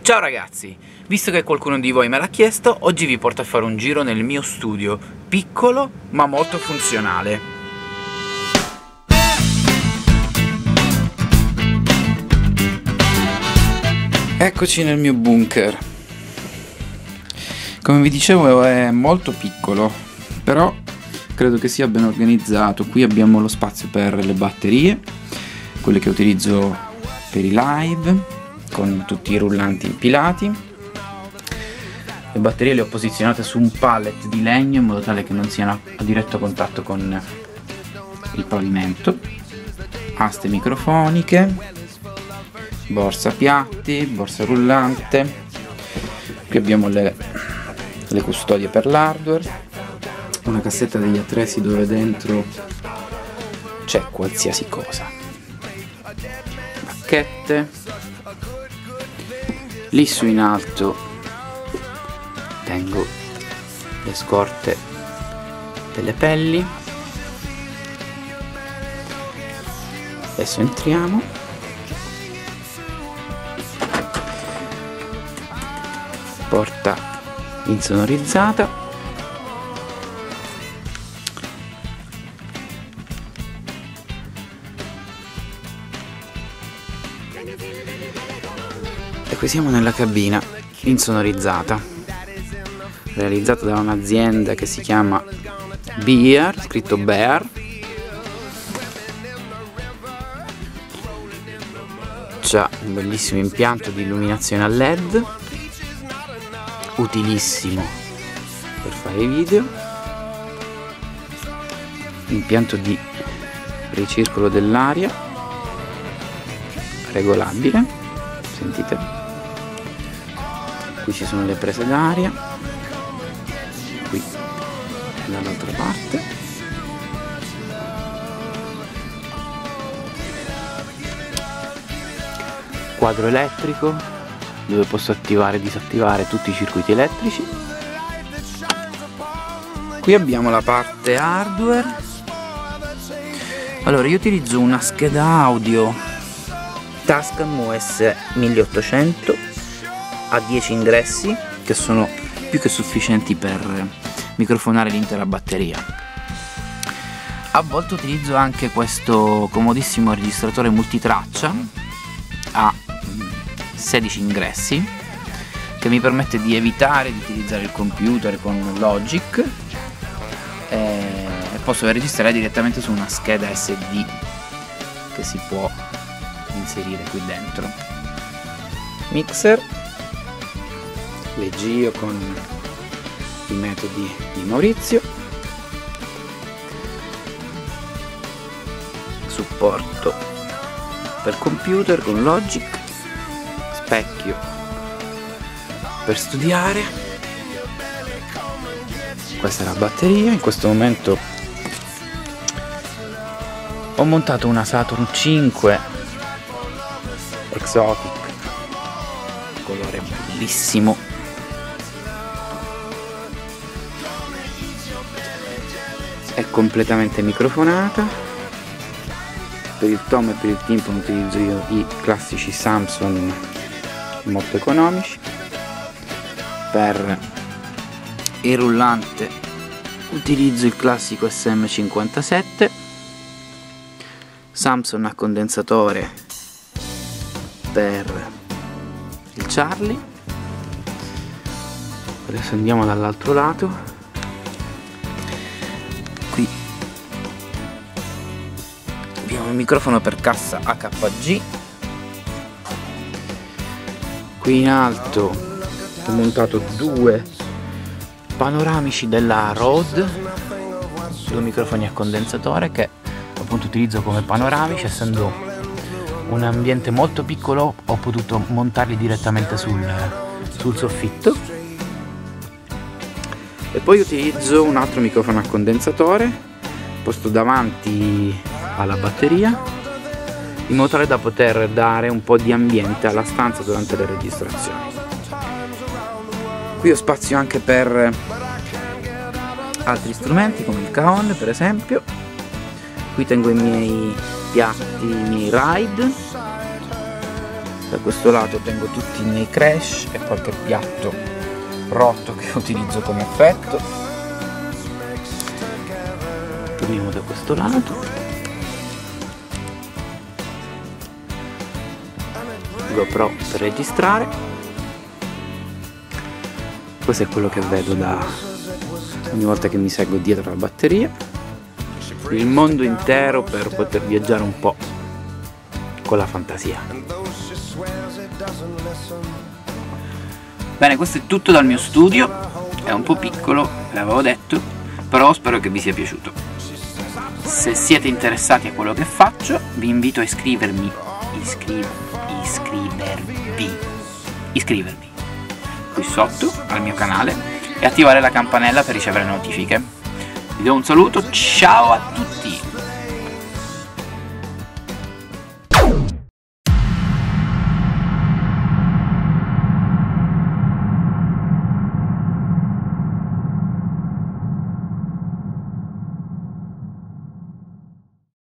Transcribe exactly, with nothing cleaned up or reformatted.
Ciao ragazzi, visto che qualcuno di voi me l'ha chiesto, oggi vi porto a fare un giro nel mio studio, piccolo ma molto funzionale. Eccoci nel mio bunker. Come vi dicevo è molto piccolo, però credo che sia ben organizzato. Qui abbiamo lo spazio per le batterie, quelle che utilizzo per i live, con tutti i rullanti impilati. Le batterie le ho posizionate su un pallet di legno in modo tale che non siano a diretto contatto con il pavimento. Aste microfoniche, borsa piatti, borsa rullante. Qui abbiamo le, le custodie per l'hardware, una cassetta degli attrezzi dove dentro c'è qualsiasi cosa, bacchette. Lì su in alto tengo le scorte delle pelli. Adesso entriamo. Porta insonorizzata. E qui siamo nella cabina insonorizzata, realizzata da un'azienda che si chiama Bear, scritto Bear. C'ha un bellissimo impianto di illuminazione a led, utilissimo per fare i video, impianto di ricircolo dell'aria regolabile, sentite? Qui ci sono le prese d'aria, qui dall'altra parte. Quadro elettrico dove posso attivare e disattivare tutti i circuiti elettrici. Qui abbiamo la parte hardware. Allora, io utilizzo una scheda audio Tascam U S milleottocento a dieci ingressi, che sono più che sufficienti per microfonare l'intera batteria. A volte utilizzo anche questo comodissimo registratore multitraccia a sedici ingressi, che mi permette di evitare di utilizzare il computer con Logic e posso registrare direttamente su una scheda S D che si può inserire qui dentro. Mixer, leggio con i metodi di Maurizio, supporto per computer con Logic, specchio per studiare. Questa è la batteria. In questo momento ho montato una Saturn cinque Exotic, colore bellissimo. È completamente microfonata. Per il tomo e per il timpano utilizzo io i classici Samson molto economici. Per il rullante utilizzo il classico S M cinquantasette. Samson a condensatore per il Charlie. Adesso andiamo dall'altro lato. Qui abbiamo il microfono per cassa A K G. Qui in alto ho montato due panoramici della Rode, due microfoni a condensatore che appunto utilizzo come panoramici. Essendo un ambiente molto piccolo ho potuto montarli direttamente sul, sul soffitto. E poi utilizzo un altro microfono a condensatore posto davanti alla batteria, in modo tale da poter dare un po' di ambiente alla stanza durante le registrazioni. Qui ho spazio anche per altri strumenti come il cajon, per esempio. Qui tengo i miei piatti, i miei ride, Da questo lato tengo tutti i miei crash e qualche piatto rotto che utilizzo come effetto. Torniamo da questo lato. GoPro per registrare. Questo è quello che vedo da ogni volta che mi seguo dietro la batteria. Il mondo intero per poter viaggiare un po' con la fantasia. Bene, questo è tutto dal mio studio. È un po' piccolo, l'avevo detto, però spero che vi sia piaciuto. Se siete interessati a quello che faccio, vi invito a iscrivermi iscriv iscrivervi iscrivervi qui sotto al mio canale e attivare la campanella per ricevere notifiche. Vi do un saluto, ciao a tutti!